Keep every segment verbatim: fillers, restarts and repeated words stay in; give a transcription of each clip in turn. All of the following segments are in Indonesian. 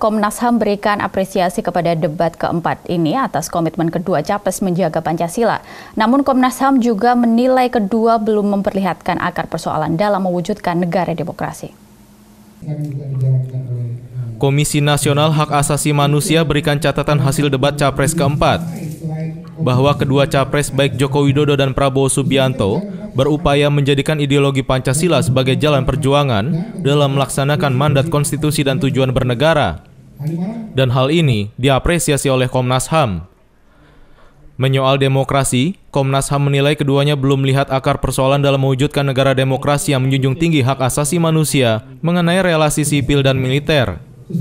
Komnas H A M berikan apresiasi kepada debat keempat ini atas komitmen kedua capres menjaga Pancasila. Namun Komnas H A M juga menilai kedua belum memperlihatkan akar persoalan dalam mewujudkan negara demokrasi. Komisi Nasional Hak Asasi Manusia berikan catatan hasil debat capres keempat, bahwa kedua capres baik Joko Widodo dan Prabowo Subianto berupaya menjadikan ideologi Pancasila sebagai jalan perjuangan dalam melaksanakan mandat konstitusi dan tujuan bernegara. Dan hal ini diapresiasi oleh Komnas H A M. Menyoal demokrasi, Komnas H A M menilai keduanya belum melihat akar persoalan dalam mewujudkan negara demokrasi yang menjunjung tinggi hak asasi manusia mengenai relasi sipil dan militer.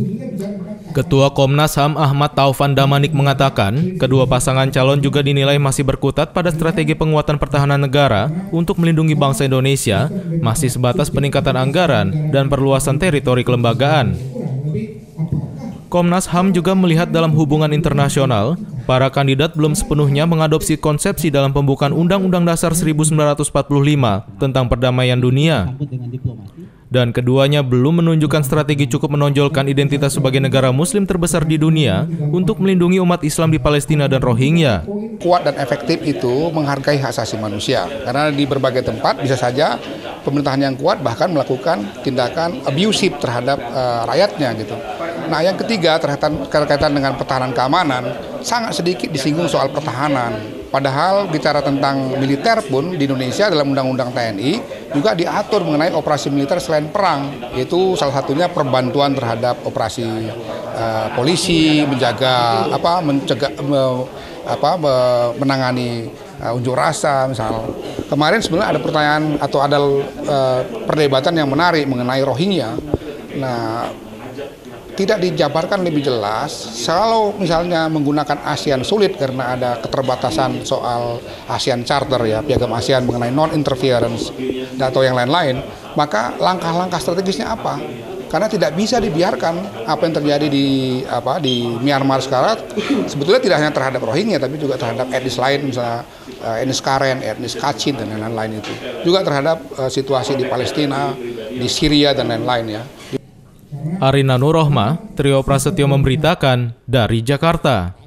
Ketua Komnas H A M Ahmad Taufan Damanik mengatakan, kedua pasangan calon juga dinilai masih berkutat pada strategi penguatan pertahanan negara untuk melindungi bangsa Indonesia, masih sebatas peningkatan anggaran dan perluasan teritori kelembagaan. Komnas H A M juga melihat dalam hubungan internasional, para kandidat belum sepenuhnya mengadopsi konsepsi dalam pembukaan Undang-Undang Dasar seribu sembilan ratus empat puluh lima tentang perdamaian dunia. Dan keduanya belum menunjukkan strategi cukup menonjolkan identitas sebagai negara muslim terbesar di dunia untuk melindungi umat Islam di Palestina dan Rohingya. Kuat dan efektif itu menghargai hak asasi manusia, karena di berbagai tempat bisa saja pemerintahan yang kuat bahkan melakukan tindakan abusif terhadap uh, rakyatnya gitu. Nah, yang ketiga terkaitan dengan pertahanan keamanan, sangat sedikit disinggung soal pertahanan. Padahal bicara tentang militer pun di Indonesia dalam Undang-Undang T N I juga diatur mengenai operasi militer selain perang, yaitu salah satunya perbantuan terhadap operasi uh, polisi, menjaga apa mencegah me, apa me, menangani uh, unjuk rasa misal. Kemarin sebenarnya ada pertanyaan atau ada uh, perdebatan yang menarik mengenai Rohingya. Nah, tidak dijabarkan lebih jelas kalau misalnya menggunakan ASEAN sulit karena ada keterbatasan soal ASEAN Charter ya, piagam ASEAN mengenai non-interference atau yang lain-lain, maka langkah-langkah strategisnya apa? Karena tidak bisa dibiarkan apa yang terjadi di apa di Myanmar sekarang sebetulnya tidak hanya terhadap Rohingya tapi juga terhadap etnis lain, misalnya uh, etnis Karen, etnis Kachin dan lain-lain itu. Juga terhadap uh, situasi di Palestina, di Syria dan lain-lain ya. Arina Nur Rohma, Trio Prasetyo memberitakan dari Jakarta.